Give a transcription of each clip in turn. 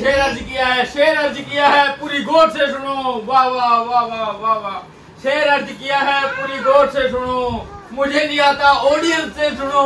शेर अर्ज किया है, शेर अर्ज किया है, पूरी गौर से सुनो। वाह वाह वाह वाह वाह वाह। शेर अर्ज किया है, पूरी गौर से सुनो, मुझे नहीं आता ऑडियंस से सुनो।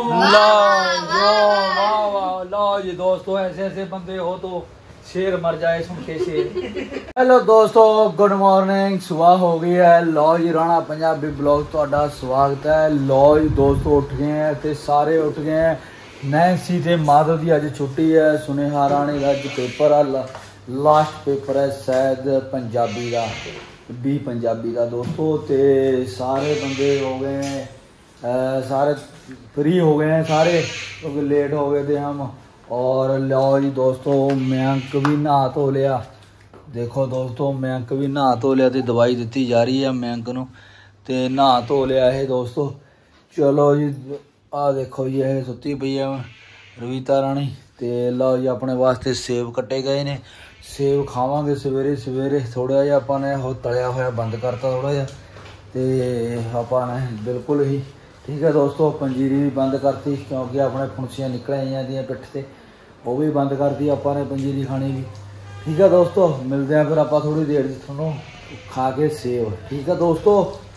लो जी दोस्तों, ऐसे ऐसे बंदे हो तो शेर मर जाए सुन के शेर। हेलो दोस्तों, गुड मॉर्निंग। सुबह हो गई है। लो जी राणा पंजाबी ब्लॉग ਤੁਹਾਡਾ स्वागत है। लो जी दोस्तों, उठ गए हैं ते सारे उठ गए हैं। नैन्सी ते माधव की अज छुट्टी है। सुनेहा राणी का अज पेपर है, लास्ट पेपर है शायद पंजाबी का, बी पंजाबी का दोस्तों। ते सारे बंदे हो गए हैं, सारे फ्री हो गए हैं सारे, क्योंकि लेट हो गए थे हम। और लो जी दोस्तों, मयंक भी नहा धो लिया। देखो दोस्तों, मयंक भी नहा धो लिया तो दवाई दी जा रही है मयंक नूं, ते नहा धो लिया है दोस्तों। चलो जी, आ देखो जी, यह सुती पई है रवीता राणी। ते लो जी, अपने वास्ते सेब कट्टे गए ने, सेब खावांगे सवेरे सवेरे। थोड़ा जिहा आपां ने वो तलिया होया बंद करता थोड़ा जिहा, ते आपां ने बिल्कुल ही ठीक है दोस्तों। पंजीरी भी बंद करती, क्योंकि अपने फुंसियां निकल आईयां दी पिठ से, वो भी बंद कर दी आपां ने पंजीरी खानी भी। ठीक है दोस्तों, मिलते हैं फिर आपां थोड़ी देर थोनों खा के सेब। ठीक है दोस्तों।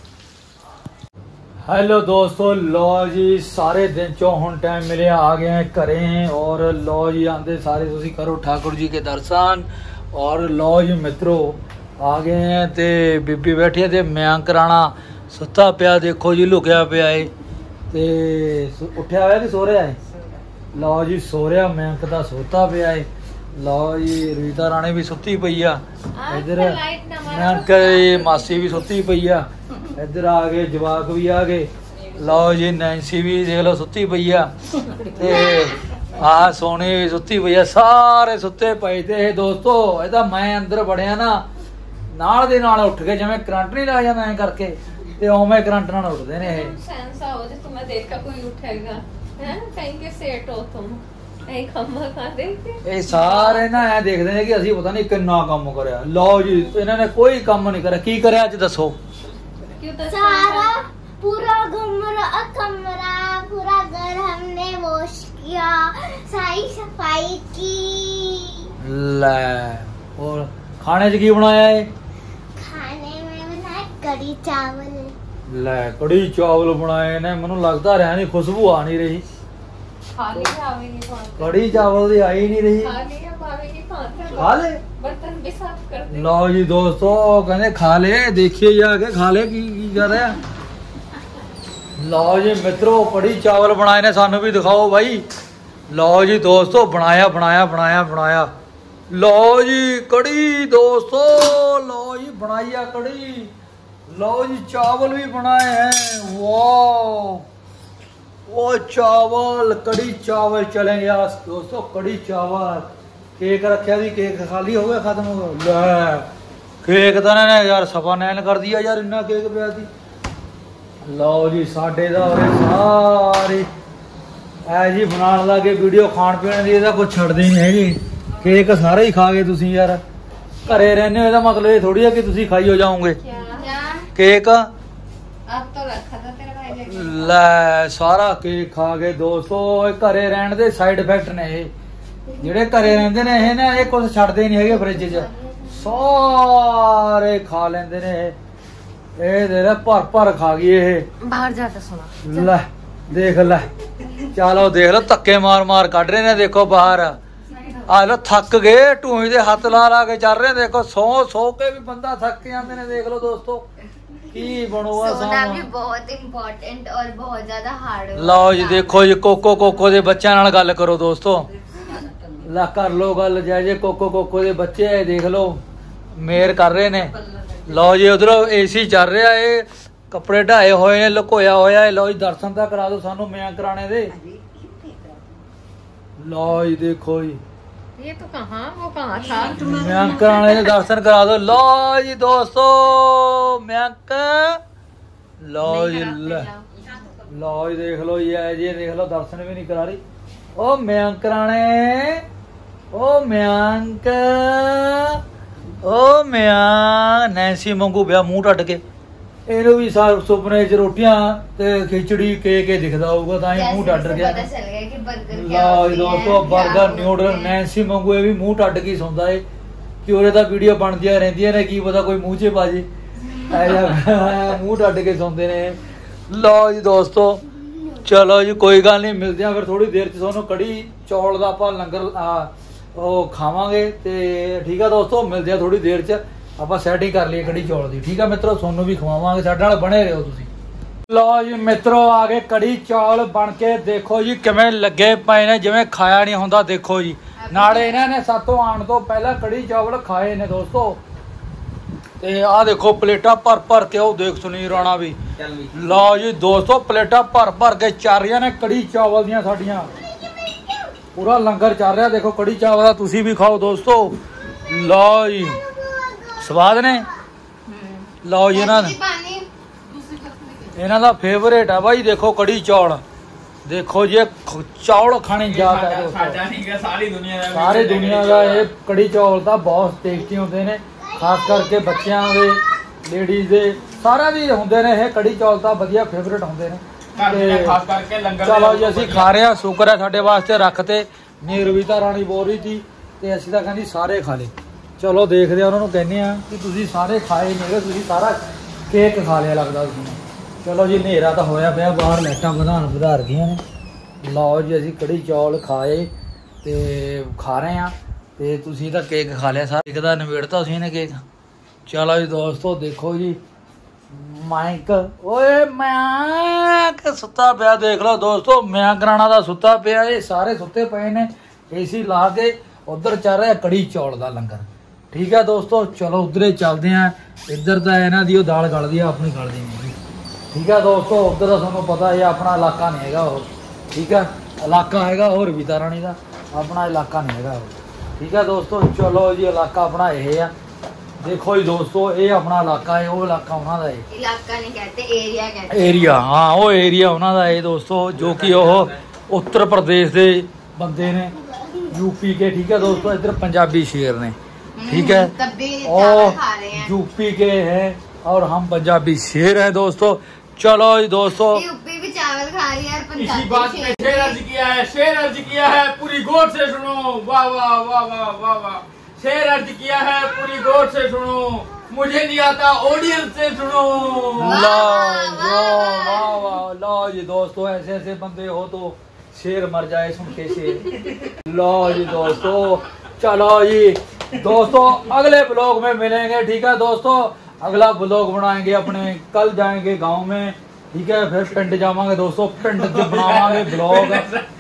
हेलो दोस्तों, लो जी सारे दिन चो हुण टाइम मिले आ गए हैं घरें। और लो जी आंदे सारे तुसीं करो ठाकुर जी के दर्शन। और लो जी मित्रों आ गए हैं, ते बीबी बैठी है ते मयंक राणा सुता पिया, देखो जी लुकिया पिया है। ते उठिया होया कि सो रहा है? लो जी सो रहा, मयंक दा सोता पिया है। लो जी रवीता राणी भी सुती पई आ, इधर मयंक दी मासी भी सुती पई आ, इधर आ गए जवाक भी आ गए। लो जी नैन्सी भी देख लो सुती पई आ, ते आ सोनी भी सुती पई आ, सारे सुते पए थे दोस्तों। इहदा मैं अंदर वड़िया ना, नाल दे नाल उठ के जिवें करंट नहीं ला जांदा ऐ करके, ते उवें करंट नाल उठदे ने ये। सेंस आओ जे तुम्हें देख के कोई उठेगा हैं, कहीं के सेट हो तुम ऐ खम्मा खा दे के। ये सारे ना ऐ देखदे ने कि ਅਸੀਂ पता नहीं किन्ना काम करया। लो जी इन्हां ने कोई काम नहीं करया। की करया अज दसो? क्यों तो सारा पूरा कमरा पूरा घर हमने वॉश किया, सारी सफाई की। ले, और खाने च की बनाया है? खाने में बनाया कड़ी चावल। ले, कड़ी चावल बनाए ने। मैनू लगता रहा नहीं, खुशबू आ नहीं रही। खाली आवेगी कौन? कड़ी चावल दी आई नहीं रही। खाली अब आवेगी कौन? खा ले, बर्तन भी साफ कर दे। लो जी दोस्तों कहते खा ले, देखिए जाके खा ले की कर रहा। लो जी मित्रों, कड़ी चावल बनाए ने, सानू भी दिखाओ भाई। लो जी दोस्तों, बनाया बनाया बनाया बनाया। लो जी कड़ी दोस्तों, लो जी बनाई है कड़ी। लो जी चावल भी बनाए हैं। वाह, वो चावल, कड़ी चावल चलेंगे आज दोस्तों, कड़ी चावल। केक रखा भी, केक खाली हो गया, खत्म हो गया। केक तो इन्होंने यार सफा नैन कर दिया यार, इन्ना केक पिया थी। लो जी साडे दा सारी ऐ जी बनाने लगे वीडियो, खाण पीण दी इहदा कुछ छड्डदे नहीं हैगे। केक सारे ही खा गए तुसीं यार। घरे रहने हो इहदा मतलब ये थोड़ी है कि तुसीं खाई हो जाओगे केक। अब तो रखा था तेरे भाई ने। ਲੈ ਸਾਰਾ केक खा गए दोस्तों। घरे रहने दे साइड इफेक्ट ने ये, ਜਿਹੜੇ ਘਰੇ ਰਹਿੰਦੇ ਨੇ ਇਹ ਨਾ, ਇਹ ਕੁਝ ਛੱਡਦੇ ਨਹੀਂ ਹੈਗੇ ਫ੍ਰਿਜ 'ਚ, ਸਾਰੇ ਖਾ ਲੈਂਦੇ ਨੇ ਇਹ ਦੇ ਲੈ ਭਰ ਭਰ ਖਾ ਗਈ ਇਹ। बाहर जाता सुना ਲੈ ਦੇਖ ਲੈ, ਚਲੋ ਦੇਖ ਲਓ ਧੱਕੇ ਮਾਰ ਮਾਰ ਕੱਢ ਰਹੇ ਨੇ, ਦੇਖੋ ਬਾਹਰ ਆ ਲੋ, ਥੱਕ ਗਏ, ਢੂਹੀ ਦੇ ਹੱਥ ਲਾ ਲਾ ਕੇ ਚੱਲ ਰਹੇ। ਦੇਖੋ ਸੌ ਕੇ ਵੀ ਬੰਦਾ ਥੱਕ ਜਾਂਦੇ ਨੇ। ਦੇਖ ਲਓ ਦੋਸਤੋ ਕੀ ਬਣੂਗਾ सोना भी बहुत इम्पोर्टेंट और बहुत ज्यादा हार्ड। ਲਓ ਜੀ ਦੇਖੋ ਜੀ, ਕੋਕੋ ਦੇ ਬੱਚਿਆਂ ਨਾਲ ਗੱਲ ਕਰੋ ਦੋਸਤੋ। ਲਾ ਕਰ ਲੋ ਗੱਲ, ਜੇ ਕੋਕੋ ਦੇ ਬੱਚੇ ਹੈ, ਦੇਖ ਲਓ ਮੇਰ ਕਰ ਰਹੇ ਨੇ। ਲਓ ਜੀ ਉਧਰੋਂ ਏਸੀ ਚੱਲ ਰਿਹਾ ਏ, ਕੱਪੜੇ ਢਾਏ ਹੋਏ ਨੇ, ਲੁਕੋਇਆ ਹੋਇਆ ਹੈ। ਲਓ ਜੀ ਦਰਸ਼ਨ ਤਾਂ ਕਰਾ ਦਿਓ ਸਾਨੂੰ ਮਯੰਕ ਰਾਣੇ ਦੇ। ਲਓ ਜੀ ਦੇਖੋ ਜੀ, ये तो कहाँ वो कहाँ था? मयंक राणे के दर्शन करा दो। लो जी दोस्तों मयंक, लो जी लो जी देख लो, ये देख लो दर्शन भी नहीं करा रही। ओ मयंक राणे, ओ मयंक, ओ मयंक, नैन्सी वांगू पिया मूंह टट के। ਇਹਨੂੰ ਵੀ ਸੁਪਨੇ 'ਚ ਰੋਟੀਆਂ ਤੇ ਖਿਚੜੀ ਕੇ ਦਿਖਦਾ ਹੋਊਗਾ ਤਾਂ ਹੀ ਮੂੰਹ ਟੱਟ ਗਿਆ। पता चल गया कि बर्गर क्या ਲਓ होती है, ਦੋਸਤੋ क्या 버ਗਰ होती ਨਿਊਡਲ है। ਨੈਂਸੀ ਵਾਂਗੂ ਇਹ ਵੀ ਮੂੰਹ ਟੱਟ ਕੇ ਸੌਂਦਾ ਏ ਕਿ ਉਹਦੇ ਤਾਂ ਵੀਡੀਓ ਬਣਦੀਆਂ ਰਹਿੰਦੀਆਂ ਨੇ, ਕੀ ਪਤਾ ਕੋਈ ਮੂੰਹ 'ਚ ਪਾ ਜੇ ਮੂੰਹ ਟੱਟ ਕੇ ਸੌਂਦੇ ਨੇ। ਲਓ ਜੀ ਦੋਸਤੋ ਚਲੋ ਜੀ ਕੋਈ ਗੱਲ ਨਹੀਂ, ਮਿਲਦੇ ਆ ਫਿਰ ਥੋੜੀ ਦੇਰ 'ਚ ਤੁਹਾਨੂੰ ਕੜੀ ਚੌਲ ਦਾ ਆਪਾਂ ਲੰਗਰ ਉਹ ਖਾਵਾਂਗੇ ਤੇ ਠੀਕ ਆ ਦੋਸਤੋ, ਮਿਲਦੇ ਆ ਥੋੜੀ ਦੇਰ 'ਚ। ਆਪਾਂ ਸੈਟਿੰਗ ਕਰ ਲਈਏ ਕੜੀ ਚੌਲ ਦੀ, ਠੀਕ ਆ ਮਿੱਤਰੋ, ਤੁਹਾਨੂੰ ਵੀ ਖਵਾਵਾਂਗੇ, ਸਾਡੇ ਨਾਲ ਬਣੇ ਰਹੋ ਤੁਸੀਂ। ਲਓ ਜੀ ਮਿੱਤਰੋ ਆ ਗਏ ਕੜੀ ਚੌਲ ਬਣ ਕੇ, ਦੇਖੋ ਜੀ ਕਿਵੇਂ ਲੱਗੇ ਪਏ ਨੇ, ਜਿਵੇਂ ਖਾਇਆ ਨਹੀਂ ਹੁੰਦਾ। ਦੇਖੋ ਜੀ ਨਾਲੇ ਇਹਨਾਂ ਨੇ ਸਾਤੋਂ ਆਉਣ ਤੋਂ ਪਹਿਲਾਂ ਕੜੀ ਚਾਵਲ ਖਾਏ ਨੇ ਦੋਸਤੋ। ਤੇ ਆਹ ਦੇਖੋ ਪਲੇਟਾਂ ਭਰ ਕੇ, ਉਹ ਦੇਖ ਸੁਨੀਲ ਰਾਣਾ ਵੀ। ਲਓ ਜੀ ਦੋਸਤੋ ਪਲੇਟਾਂ ਭਰ ਕੇ ਚੱਲ ਰਹੀਆਂ ਨੇ ਕੜੀ ਚਾਵਲ ਦੀਆਂ ਸਾਡੀਆਂ, ਪੂਰਾ ਲੰਗਰ ਚੱਲ ਰਿਹਾ। ਦੇਖੋ ਕੜੀ ਚਾਵਲ ਦਾ ਤੁਸੀਂ ਵੀ ਖਾਓ ਦੋਸਤੋ। ਲਓ ਜੀ ਸਵਾਦ ਨੇ। ਲਓ ਜੀ ਇਹਨਾਂ ਦਾ ਫੇਵਰੇਟ ਆ ਬਾਈ, ਦੇਖੋ ਕੜੀ ਚੌਲ। ਦੇਖੋ ਜੀ ਚੌਲ ਖਾਣੇ ਯਾਦ ਹੈ ਦੋਸਤੋ, ਸਾਰੀ ਦੁਨੀਆ ਦਾ ਇਹ ਕੜੀ ਚੌਲ ਤਾਂ ਬਹੁਤ ਟੇਸਟੀ ਹੁੰਦੇ ਨੇ, ਖਾਸ ਕਰਕੇ ਬੱਚਿਆਂ ਦੇ, ਲੇਡੀਜ਼ ਦੇ, ਸਾਰਿਆਂ ਦੇ ਹੁੰਦੇ ਨੇ ਇਹ ਕੜੀ ਚੌਲ ਤਾਂ ਵਧੀਆ ਫੇਵਰੇਟ ਹੁੰਦੇ ਨੇ। ਖਾਸ ਕਰਕੇ ਲੰਗਰ। ਚਲੋ ਜੀ ਅਸੀਂ ਖਾ ਰਹੇ ਹਾਂ, ਸ਼ੁਕਰ ਹੈ ਸਾਡੇ ਵਾਸਤੇ ਰੱਖਤੇ। ਨੀਰਵੀਤਾ ਰਾਣੀ ਬੋਲ ਰਹੀ ਸੀ ਤੇ ਅਸੀਂ ਤਾਂ ਕਹਿੰਦੀ ਸਾਰੇ ਖਾ ਲਏ। ਚਲੋ ਦੇਖਦੇ ਆ, ਉਹਨਾਂ ਨੂੰ ਕਹਿੰਦੇ ਆ ਕਿ ਤੁਸੀਂ ਸਾਰੇ ਖਾਏ ਨਹੀਂ, ਤੁਸੀਂ ਸਾਰਾ ਕੇਕ ਖਾ ਲਿਆ ਲੱਗਦਾ ਤੁਸੀਂ। ਚਲੋ ਜੀ ਹਨੇਰਾ ਤਾਂ ਹੋਇਆ ਪਿਆ, ਬਾਹਰ ਲਾਈਟਾਂ ਵਧਾ ਰਹੀਆਂ ਨੇ। ਲਓ ਜੀ ਅਸੀਂ ਕੜੀ ਚੌਲ ਖਾਏ ਤੇ ਖਾ ਰਹੇ ਆ ਤੇ ਤੁਸੀਂ ਤਾਂ ਕੇਕ ਖਾ ਲਿਆ ਸਾਰਾ, ਇੱਕ ਦਾ ਨਿਬੇੜਤਾ ਤੁਸੀਂ ਨੇ ਕੇਕ। ਚਲੋ ਜੀ ਦੋਸਤੋ ਦੇਖੋ ਜੀ ਮਾਈਕ, ਓਏ ਮੈਂ ਸੁੱਤਾ ਪਿਆ, ਦੇਖ ਲਓ ਦੋਸਤੋ ਮੈਂ ਕਰਾਣਾ ਦਾ ਸੁੱਤਾ ਪਿਆ, ਇਹ ਸਾਰੇ ਸੁੱਤੇ ਪਏ ਨੇ ਏਸੀ ਲਾ ਕੇ। ਉਧਰ ਚੱਲ ਰਿਹਾ ਕੜੀ ਚੌਲ ਦਾ ਲੰਗਰ, ਠੀਕ ਹੈ ਦੋਸਤੋ। ਚਲੋ ਉਧਰੇ ਚੱਲਦੇ ਆ, ਇੱਧਰ ਤਾਂ ਇਹਨਾਂ ਦੀ ਉਹ ਦਾਲ ਗਲਦੀ ਆ, ਆਪਣੀ ਗਲਦੀ ਨਹੀਂ, ਠੀਕ ਹੈ ਦੋਸਤੋ। ਉਧਰ ਦਾ ਤੁਹਾਨੂੰ ਪਤਾ ਇਹ ਆਪਣਾ ਇਲਾਕਾ ਨਹੀਂ ਹੈਗਾ ਉਹ, ਠੀਕ ਹੈ। ਇਲਾਕਾ ਹੈਗਾ ਹੋਰ ਵੀ ਰਾਣੀ ਦਾ, ਆਪਣਾ ਇਲਾਕਾ ਨਹੀਂ ਹੈਗਾ ਉਹ, ਠੀਕ ਹੈ ਦੋਸਤੋ। ਚਲੋ ਜੀ ਇਲਾਕਾ ਆਪਣਾ ਇਹ ਆ, ਦੇਖੋ ਜੀ ਦੋਸਤੋ ਇਹ ਆਪਣਾ ਇਲਾਕਾ ਹੈ, ਉਹ ਇਲਾਕਾ ਉਹਨਾਂ ਦਾ ਹੈ। इलाका नहीं कहते, एरिया कहते। ਏਰੀਆ, ਹਾਂ ਉਹ ਏਰੀਆ ਉਹਨਾਂ ਦਾ ਹੈ ਦੋਸਤੋ, ਜੋ ਕਿ ਉਹ ਉੱਤਰ ਪ੍ਰਦੇਸ਼ ਦੇ ਬੰਦੇ ਨੇ, यूपी के, ठीक है दोस्तों। इधर पंजाबी शेर ने, ठीक है, तब भी और चावल खा रहे हैं। यूपी के हैं और हम पंजाबी शेर हैं दोस्तों। चलो जी दोस्तों, यूपी भी चावल खा रही है और इसी पंजाबी बात भी पे शेर शेर अर्ज किया है, पूरी गौर से सुनो। वाह वाह वाह वाह वाह वाह। शेर अर्ज किया है, पूरी गौर से सुनो, मुझे नहीं आता, ऑडियंस से सुनो। लो जी दोस्तों, ऐसे ऐसे बंदे हो तो शेर मर जाए सुन के शेर। लो जी दोस्तों, चलो जी दोस्तों अगले ब्लॉग में मिलेंगे, ठीक है दोस्तों। अगला ब्लॉग बनाएंगे अपने, कल जाएंगे गांव में, ठीक है, फिर पिंड जावांगे दोस्तों, पिंड च बनावांगे ब्लॉग।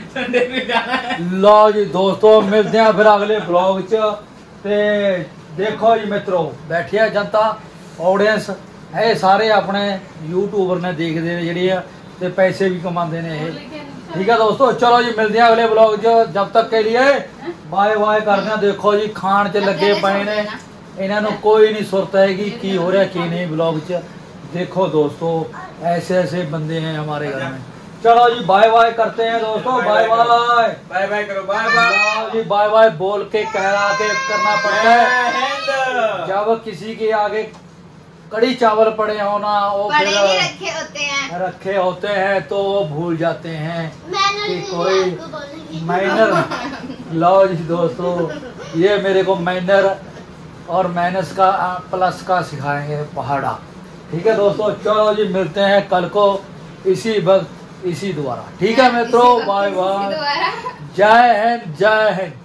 लो जी दोस्तों मिलते हैं फिर अगले ब्लॉग च। ते देखो जी मित्रों, बैठिया जनता ऑडियंस है, सारे अपने यूट्यूबर ने देखते हैं जेह्ड़ी ते पैसे भी कमाते ने ये, ठीक है दोस्तों। चलो जी मिलते हैं अगले ब्लॉग च, जब तक के लिए बाय बाय करते हैं। देखो जी खान च लगे पे ने, इन्हां नूं कोई नहीं सुरत हैगी की हो रहा की नहीं ब्लॉग च। देखो दोस्तों ऐसे ऐसे बंदे हैं हमारे घर में। चलो जी बाय बाय करते हैं दोस्तों, बाय बाय बाय बाय करो, बाय बाय जी, बाय बाय बोल के कहला के करना पड़ता है। जब किसी के आगे कड़ी चावल पड़े हो ना, वो बड़े फिर नहीं रखे होते हैं तो वो भूल जाते हैं कि कोई मैनर। लो जी दोस्तों, ये मेरे को मैनर और मैनस का प्लस का सिखाएंगे पहाड़ा, ठीक है दोस्तों। चलो जी मिलते हैं कल को इसी वक्त इसी द्वारा, ठीक है मित्रों। बाय बाय, जय हिंद जय हिंद।